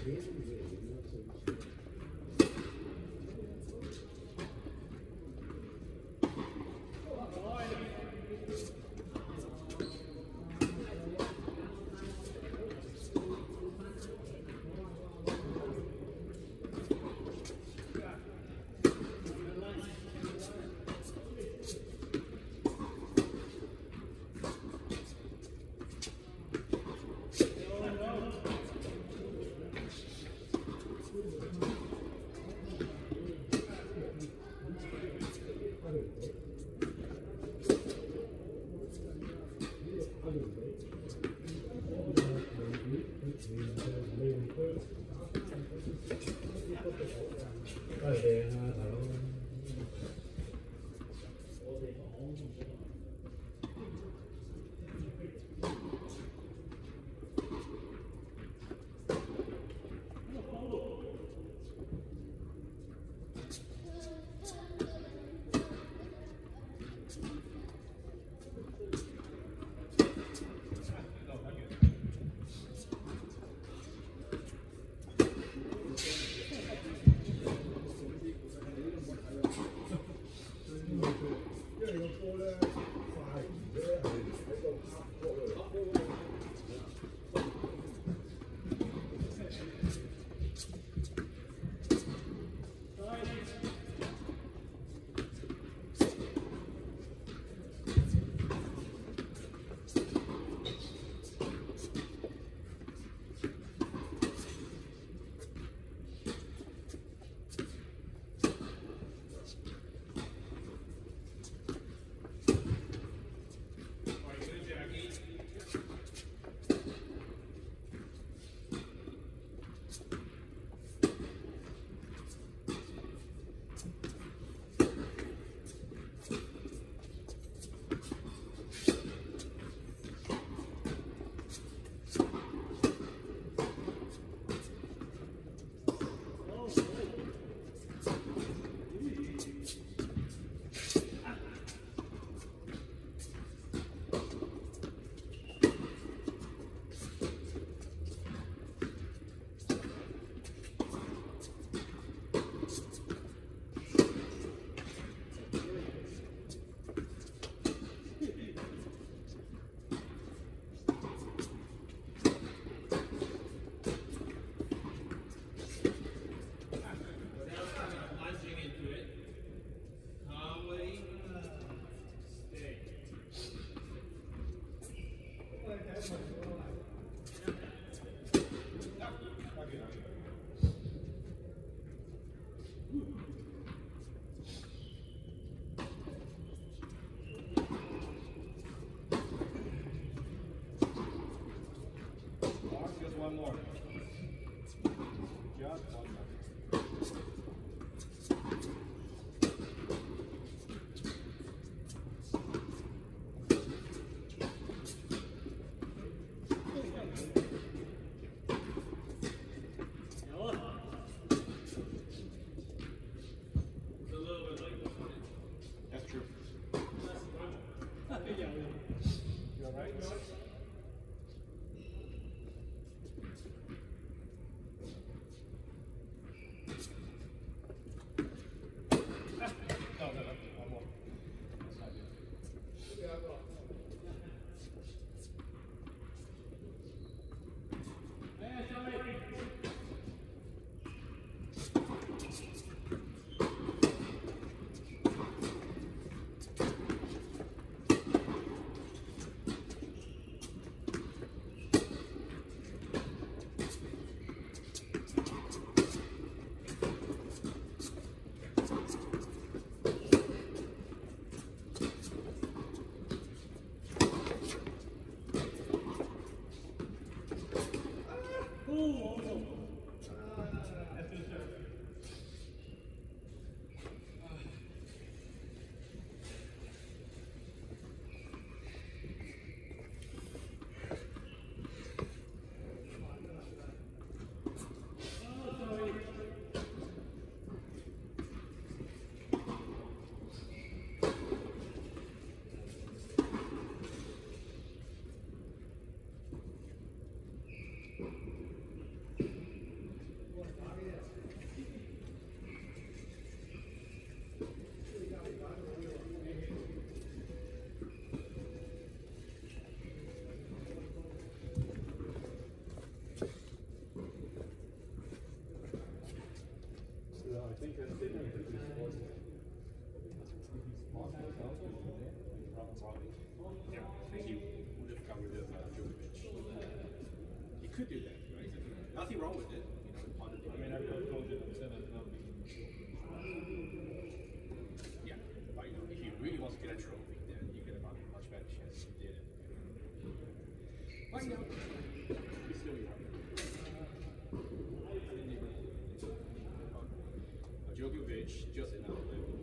One more. Just one more. That's true. You all right? could do that, right? Nothing wrong with it. You know, part of the I mean, I've told you that it's not being. yeah, but you know, if he really wants to get a trophy, then you get a much better chance if he did it. But you know, he's still young. Djokovic just enough.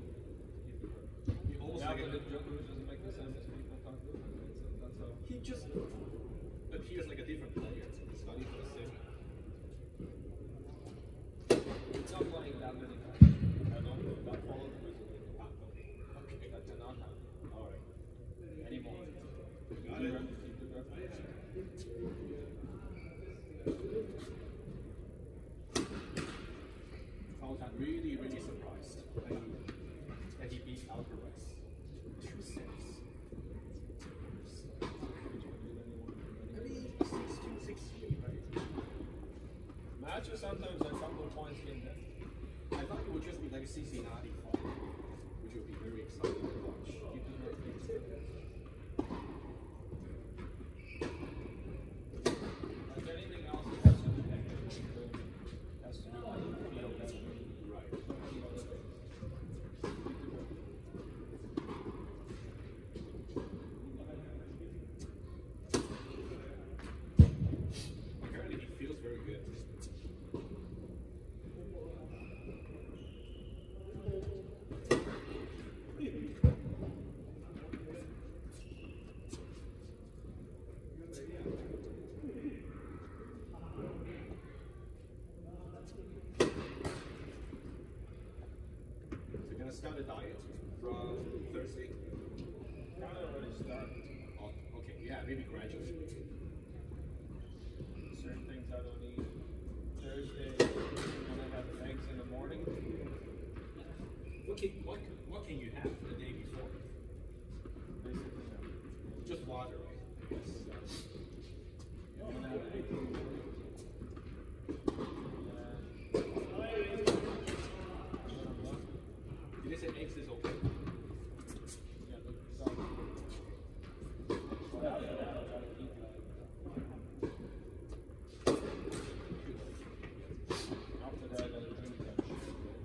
He almost like Djokovic doesn't make the sense as people talk about it. So that's how. he just appears like a different player. It's not even the same. It's not playing that many times. I don't know. That follows the reason. Okay. That cannot happen. All right. Anymore. Got it. Keep the reference. I'm really, really surprised that he beat Alcaraz 2 sets. I mean, 6-2, 6-3, right? Matches sometimes a couple of points in there. I thought it would just be like a Cincinnati fight, which would be very exciting to watch. Keep the reference. Like anything else, it has to do technical. Has to do how you feel that way. Right. Apparently he feels very good. So gonna start a diet from Thursday. Kind of already started. Oh, okay, yeah, maybe gradually. Certain things I don't eat. Thursday, when I have eggs in the morning. What can you have the day before? Basically, Just water, right? Yes. I'm gonna have eggs in the morning. Did they say eggs is okay? Yeah, so after that, I gotta eat after that, I gotta drink that shit.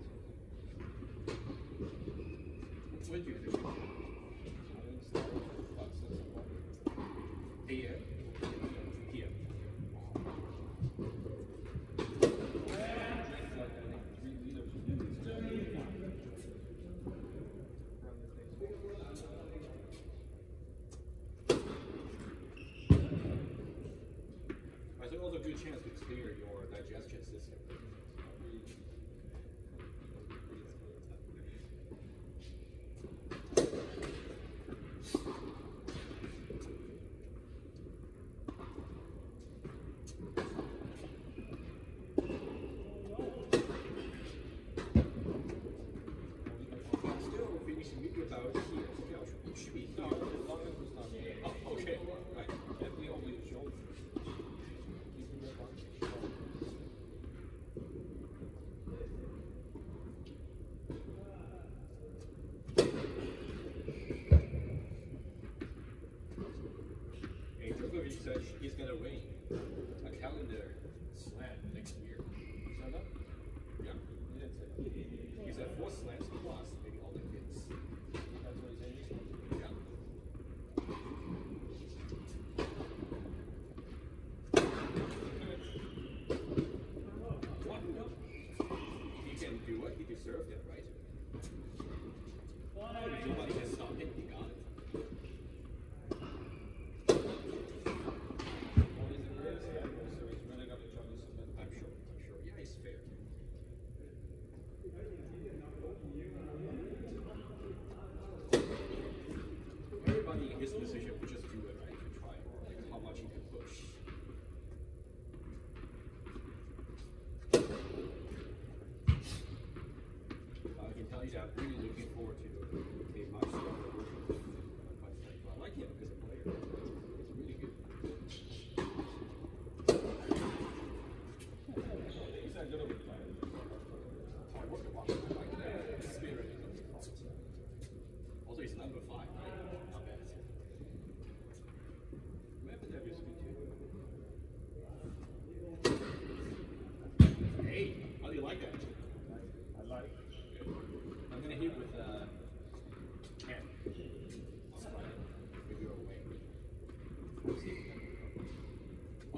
When do you think? I didn't start about 6 o'clock. AM? PM. Drink like I think 3 liters of juice. I think also a good chance to clear your digestion system. I'm still finishing with about here. It should be No, here. as long as it's not here. Oh, okay, right. Definitely only the shoulder. Keep your grip on the shoulder. Hey, Djokovic said he's gonna win a calendar slam next year. Shut up. Yeah. You didn't say that. He said 4 slams plus maybe Olympics. That's what he's saying. Yeah. What? No. If he can do it, he deserved it, right? If nobody can stop him, he got it. Well, he's the greatest ever, so he's really got to try to submit. I'm sure. Yeah, it's fair. Everybody in his position would just do it, right? To try like how much he can push. I can tell you that I'm really looking forward to a much stronger version of I like him as a player. He's really good. He's not good at it. Hard work to watch. I like the spirit of the cult. Also, he's number 5, right? Not bad. Medvedev is good too.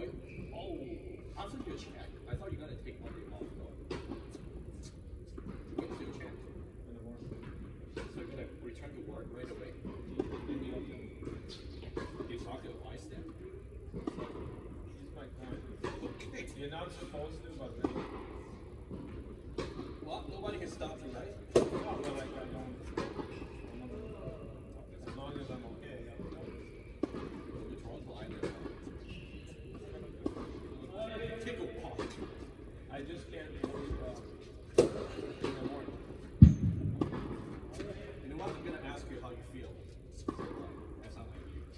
Wait, oh, after your check, I thought you were gonna take one day off though. When is your check? In the morning. So you're gonna return to work right away? In the afternoon. You talk to your wife then? He's my client. Okay. You're not supposed to, but then. Well, nobody can stop you, right? No, but like I don't. As long as I'm okay. You're Toronto Island. Take a walk. I just can't worry about in the morning. You know what? I'm gonna ask you how you feel. That's not like you.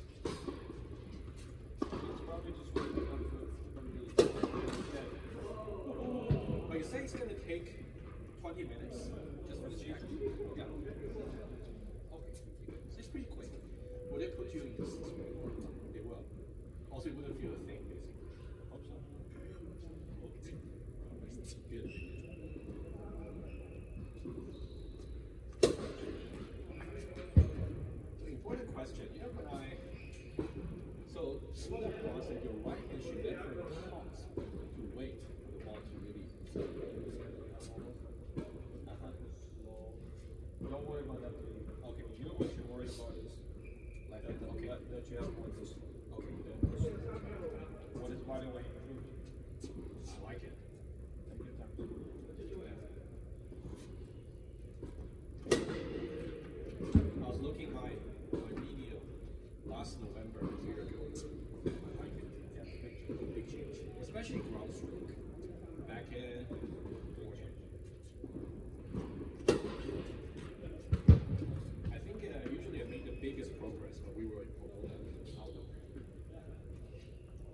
It's probably just waking up from the bed. But you say it's gonna take 20 minutes just for the check? Yeah. Okay. It's pretty quick. Will they put you in the system? They will. Also, you wouldn't feel a thing, basically. Hope so. Good. So, important question. You know, so what I was that your right hand should never pause to wait for the ball to release. Don't worry about that. Okay. You know what you're worried about is Like that. Okay. that you have more push. Okay. What is body weight? I like it. Take your time. I was looking my video last November a year ago. I like it. Yeah, big change. Especially ground stroke. Backhand, forehand. I think usually I make the biggest progress when we were in Pomona outdoor.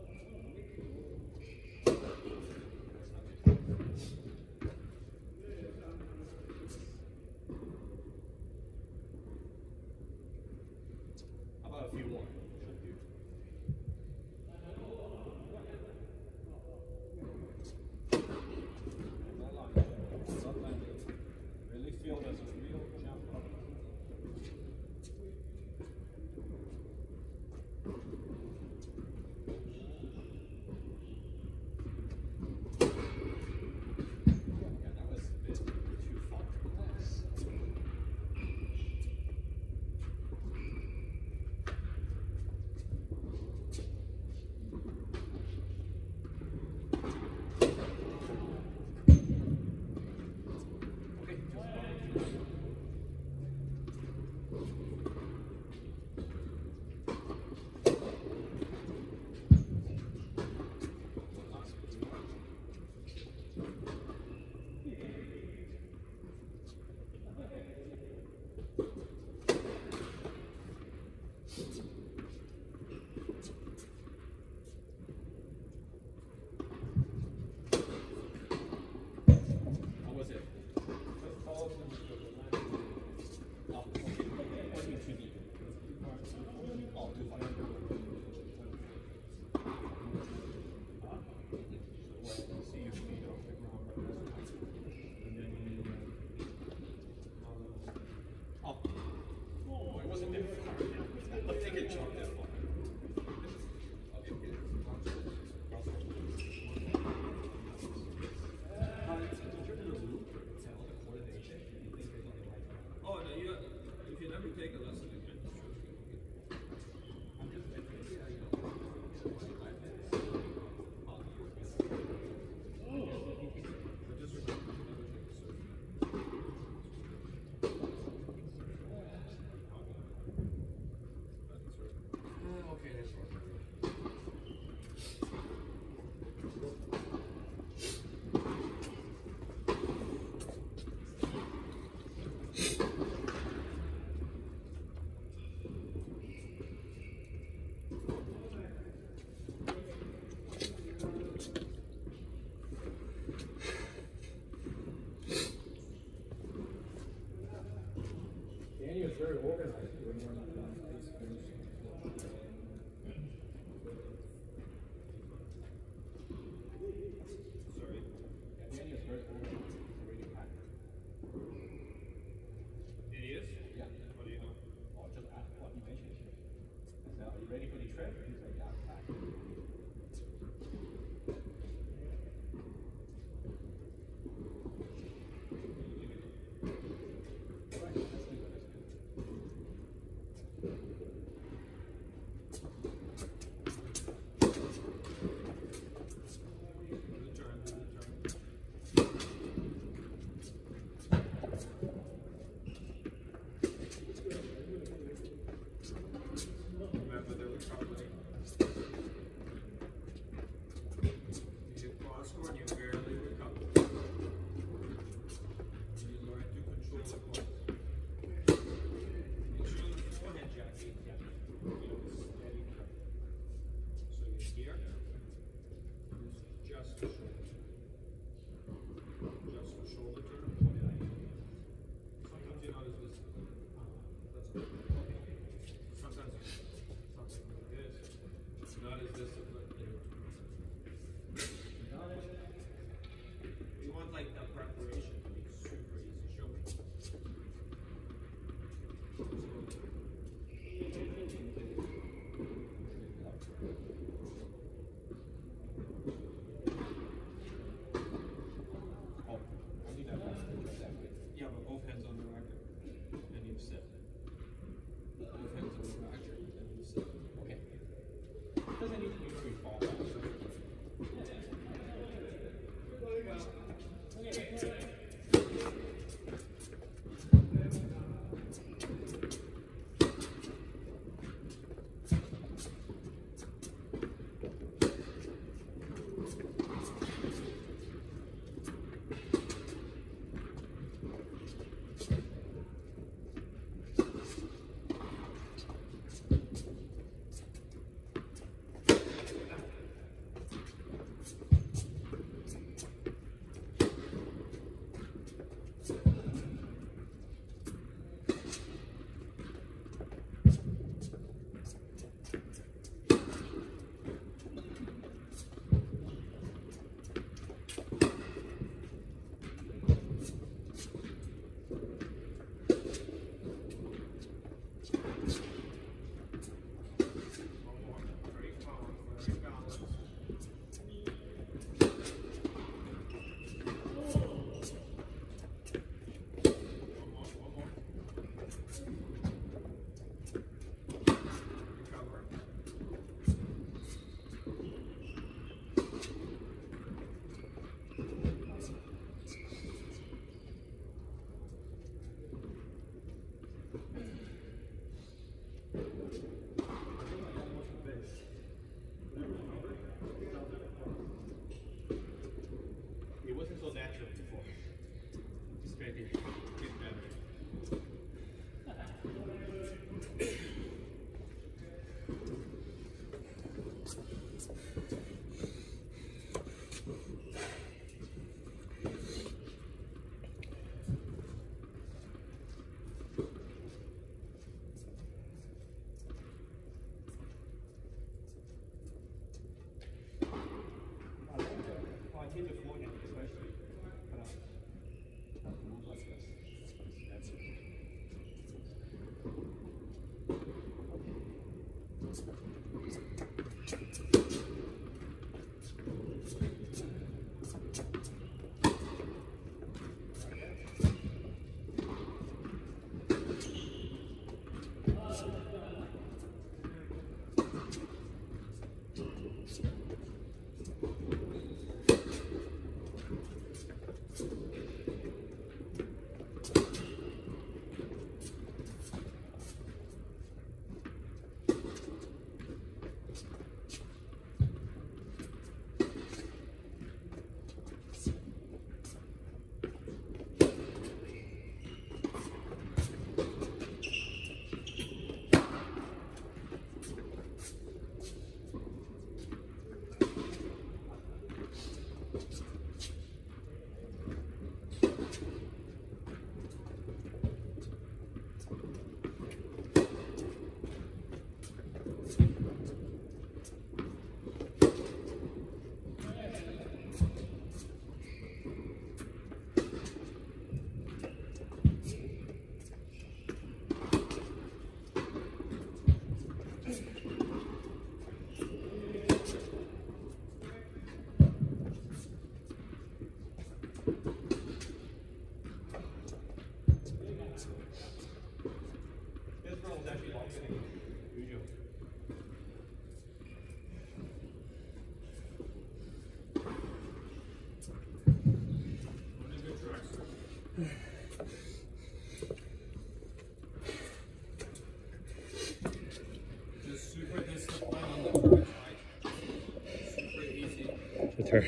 better.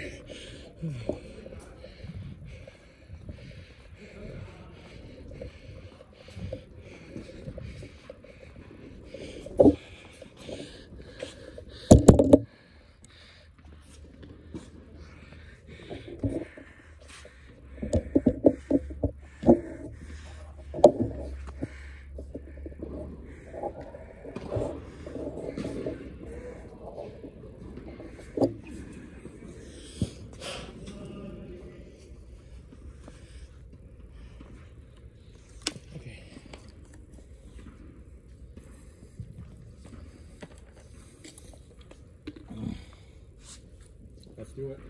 Let's do it.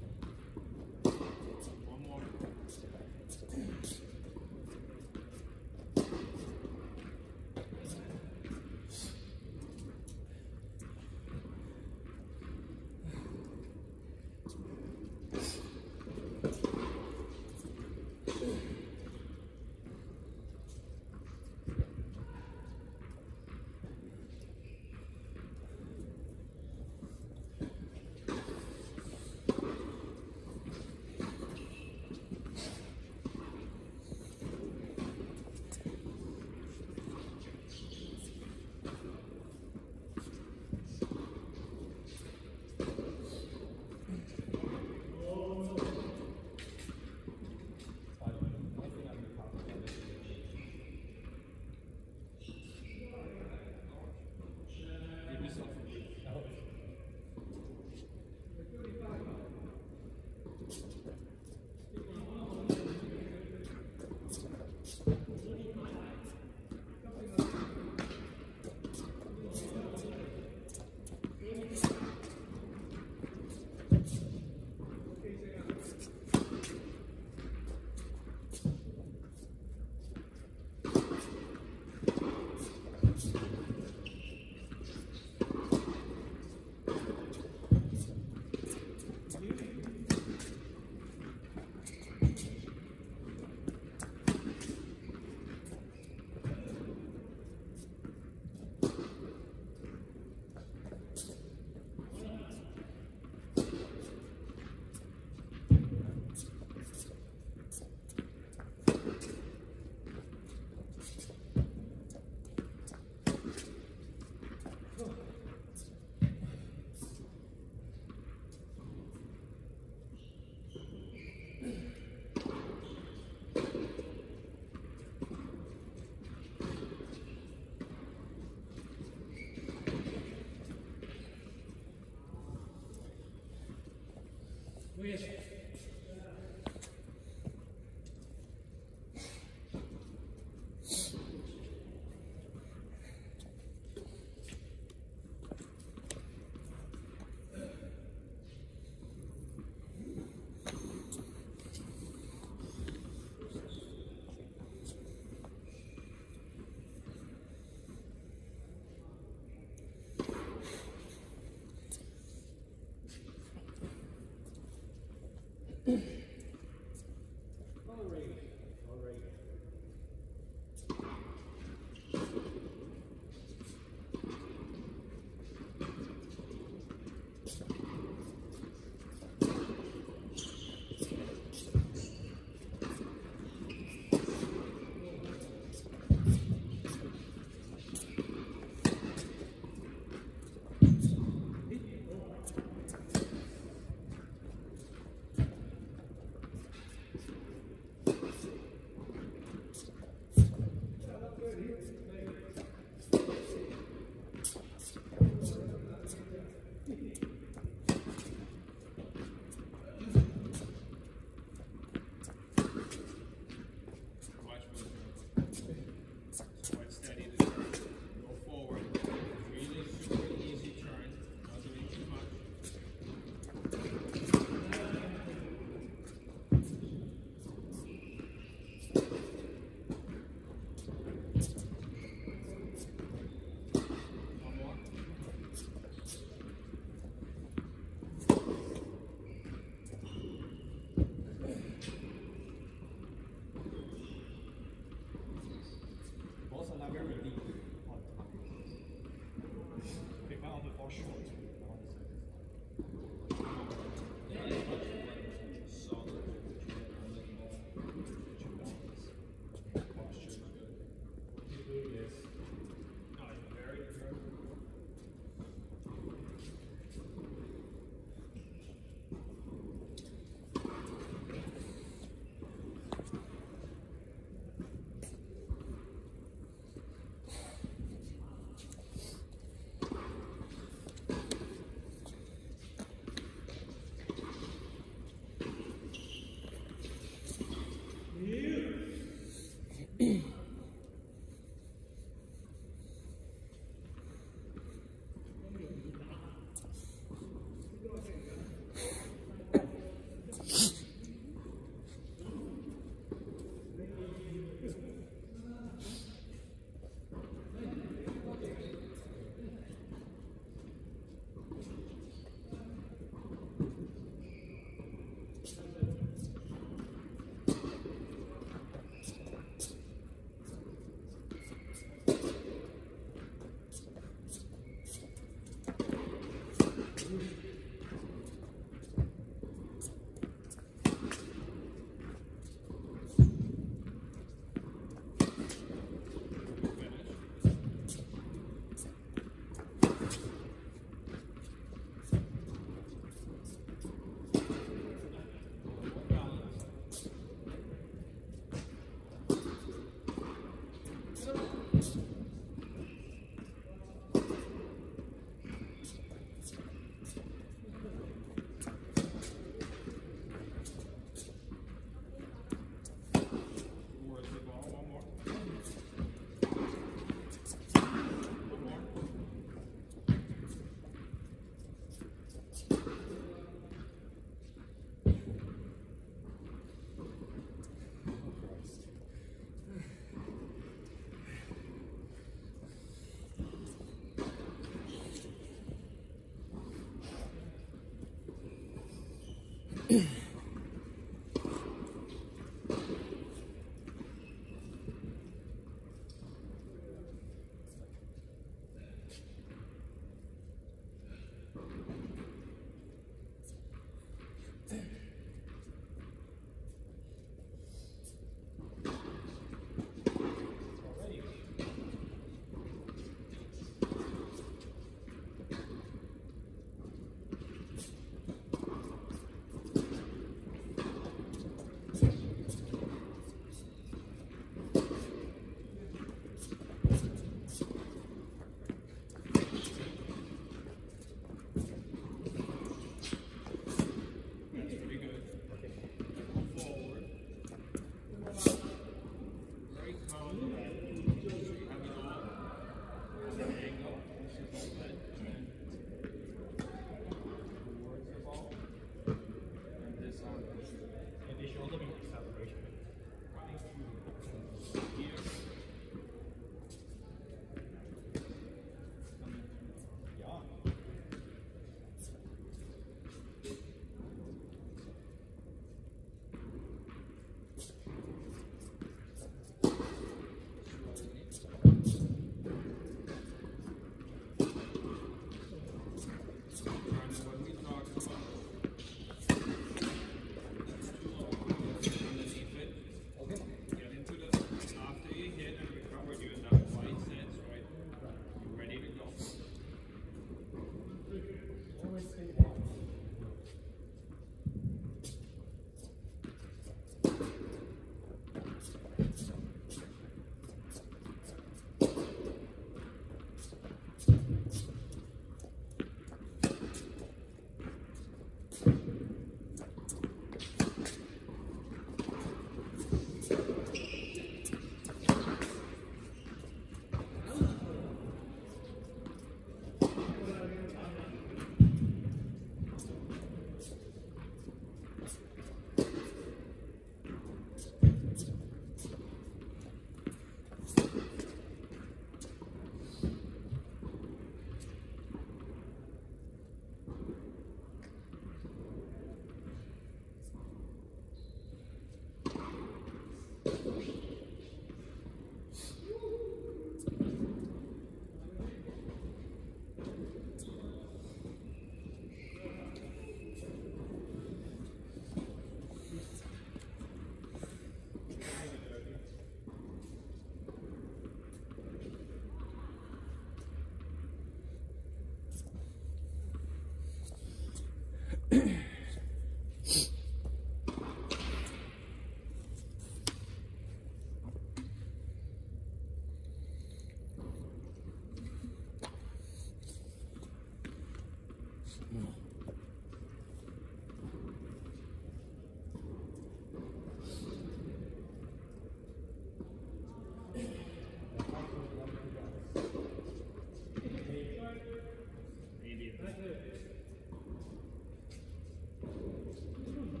Maybe.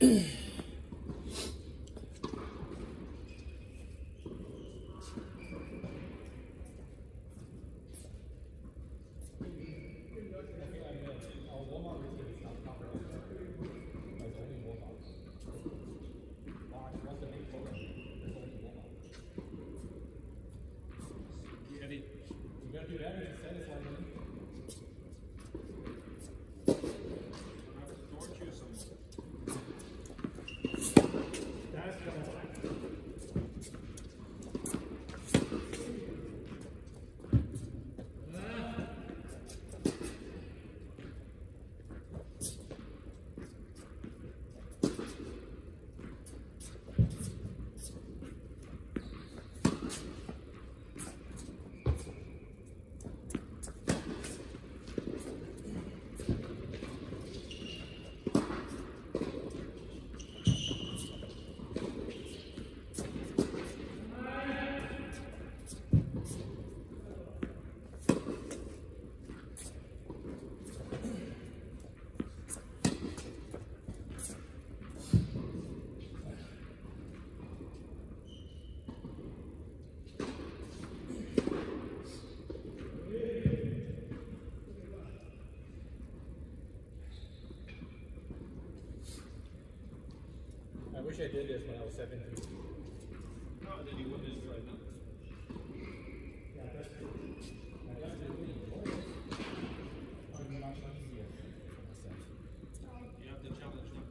I wish I did this when I was 17. No, then you wouldn't enjoy it now. Yeah, that's true. I guess it really works. I'm not easier for myself. You have to challenge them.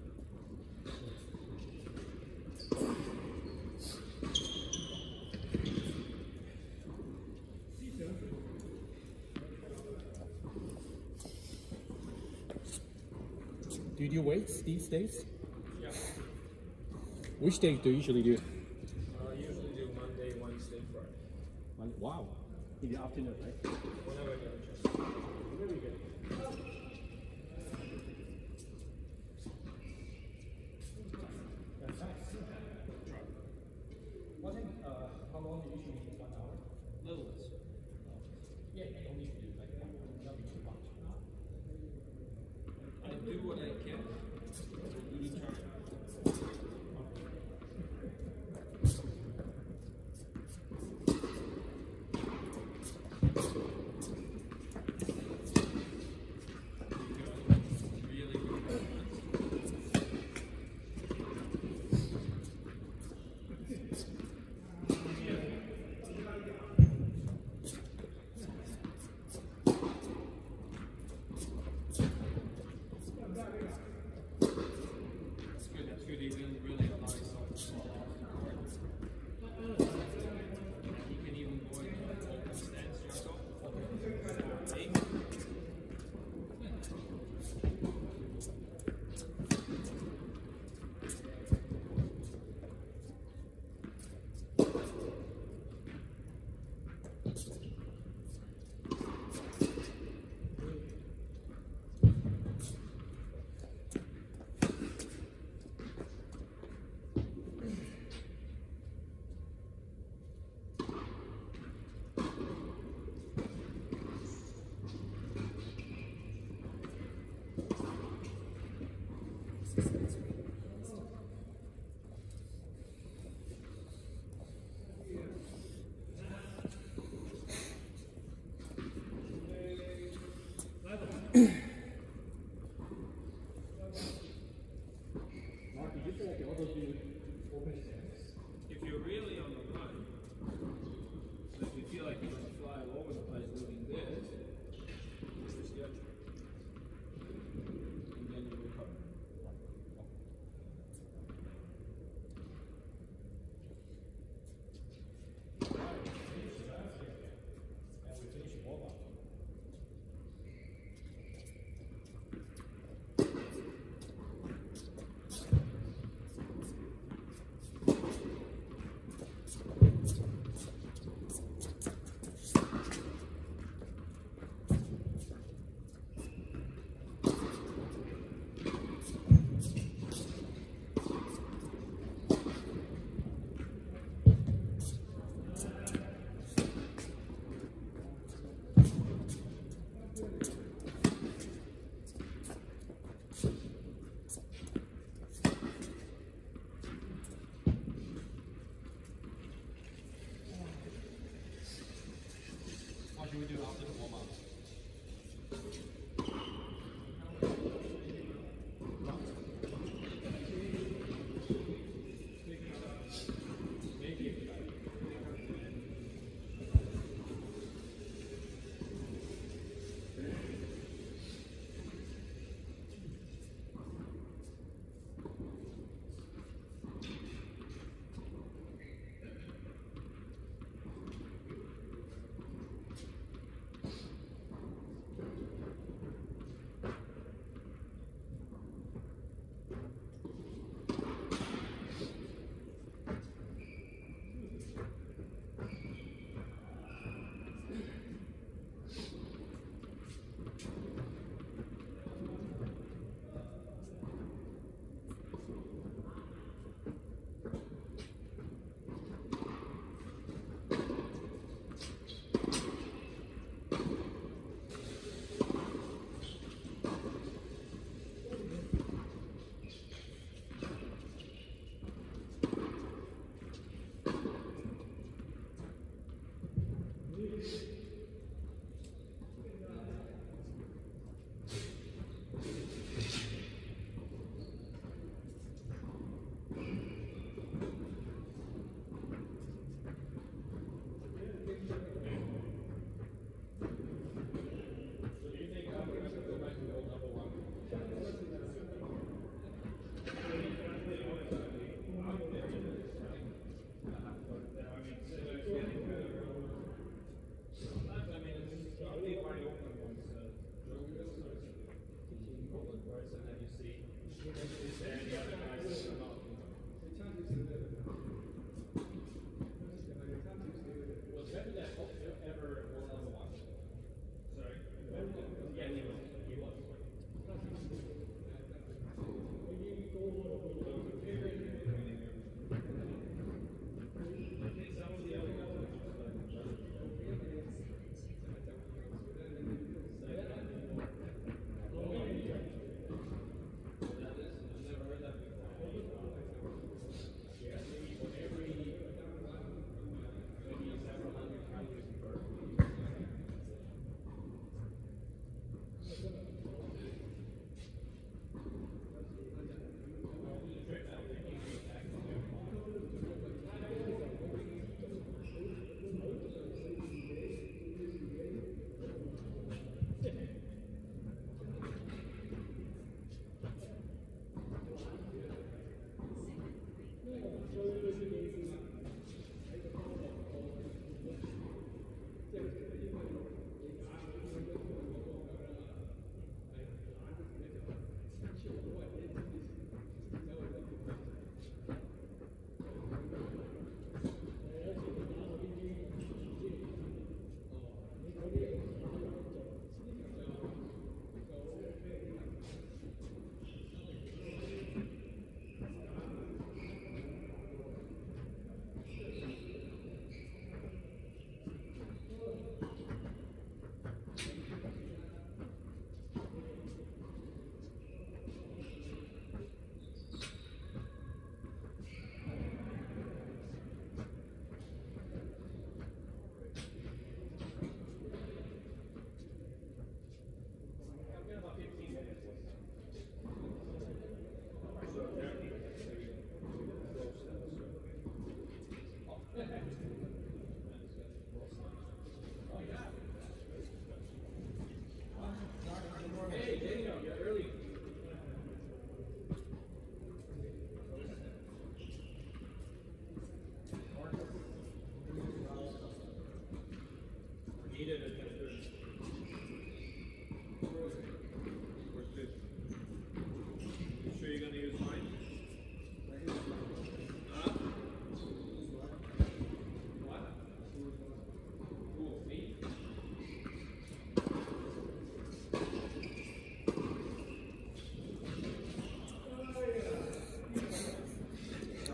Do you do weights these days? Yeah. Which days do you usually do? I usually do Monday, Wednesday, Friday. Wow. In the afternoon, right? Whenever I get a chance. Very good. That's nice. Try. How long do you usually do? 1 hour? Little less. Yeah, you don't need to do like that. That'll be too much. I do what I can. You do try. If you're really on the run, so if you feel like you're going to fly all over the place doing this, push your schedule. And then you recover. And we finish warm up.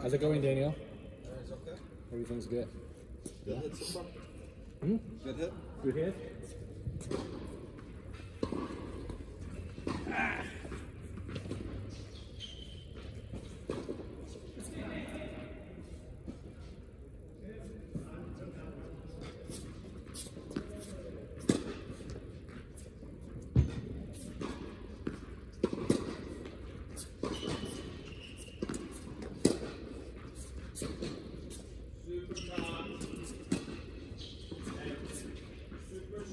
How's it going, Daniel? It's okay. Everything's good. Good hit so far. Hmm? Good hit. Good hit? Super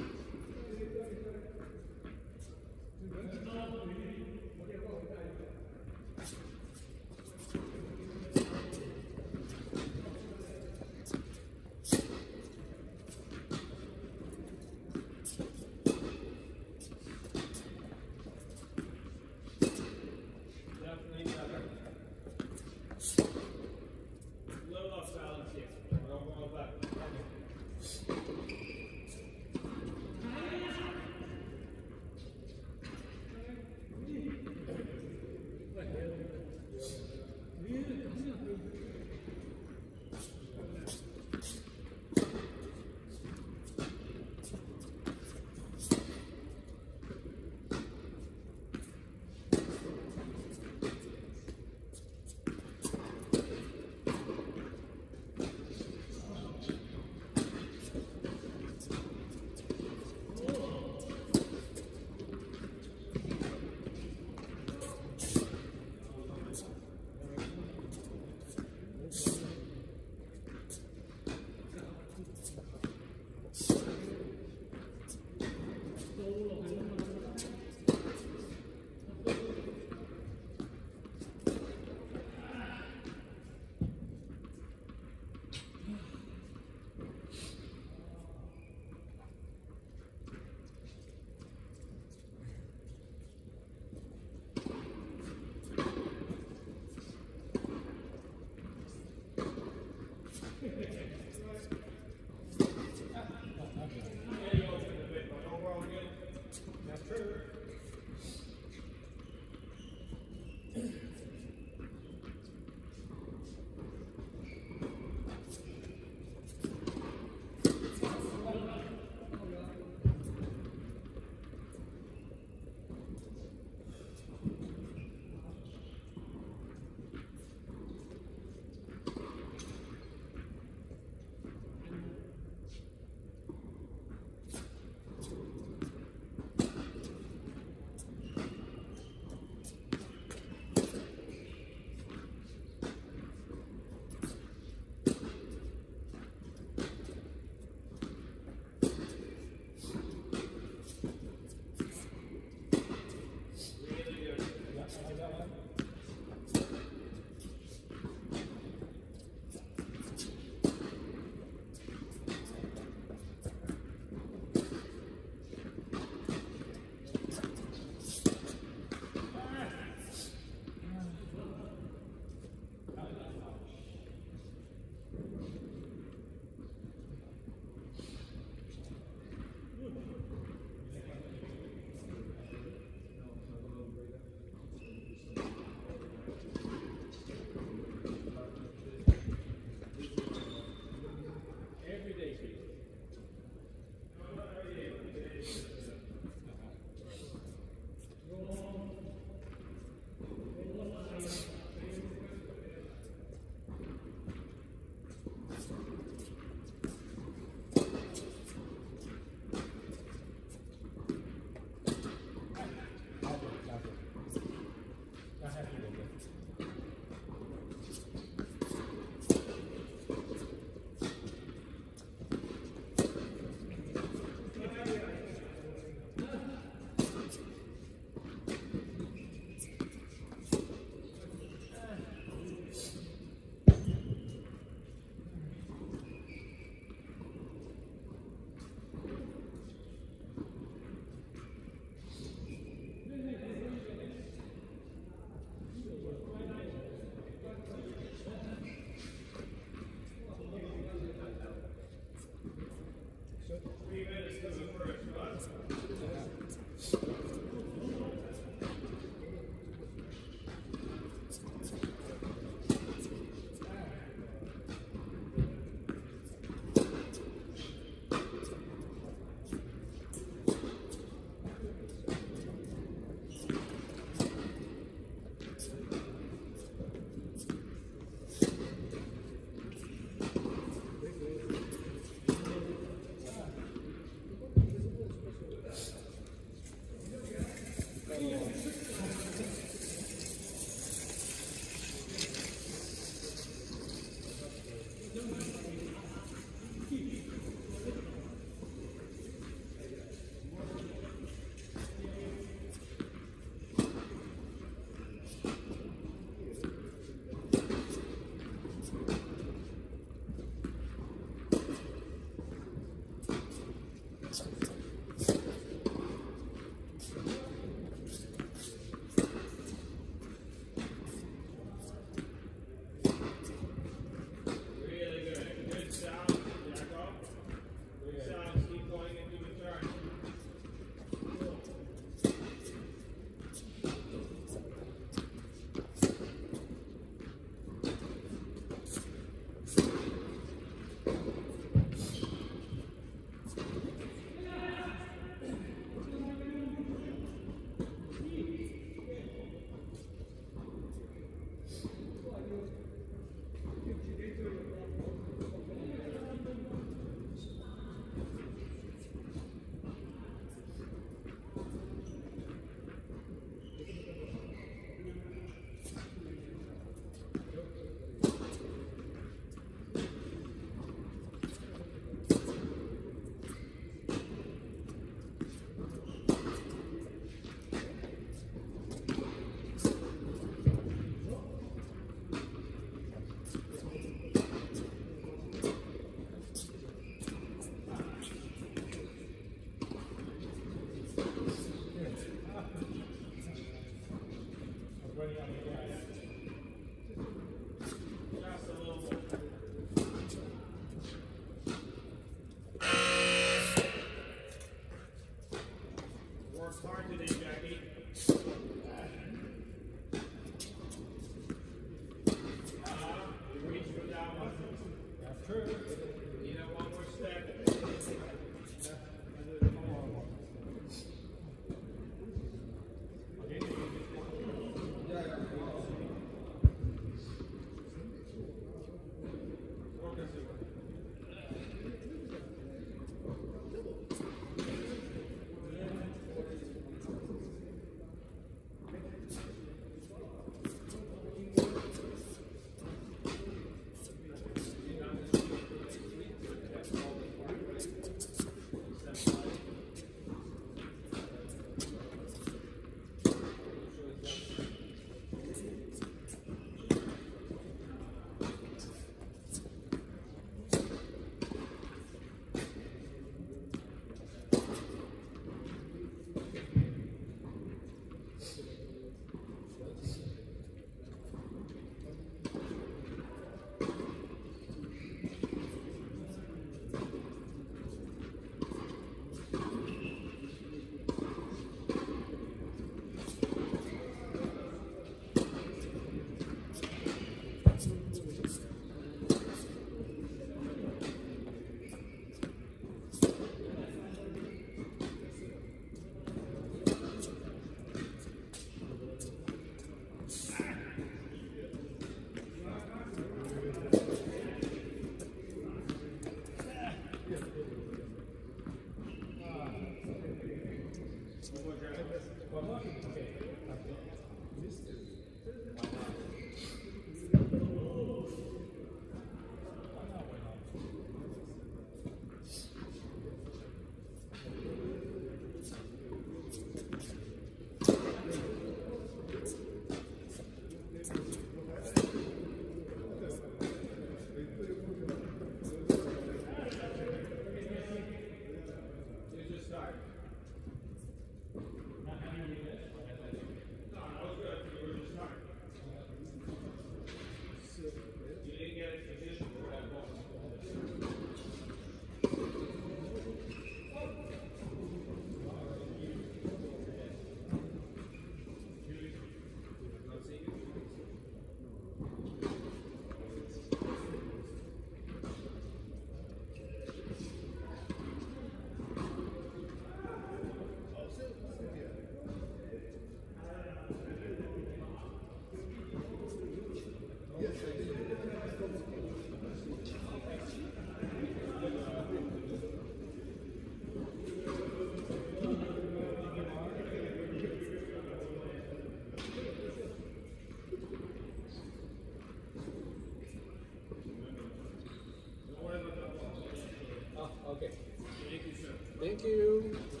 Thank you.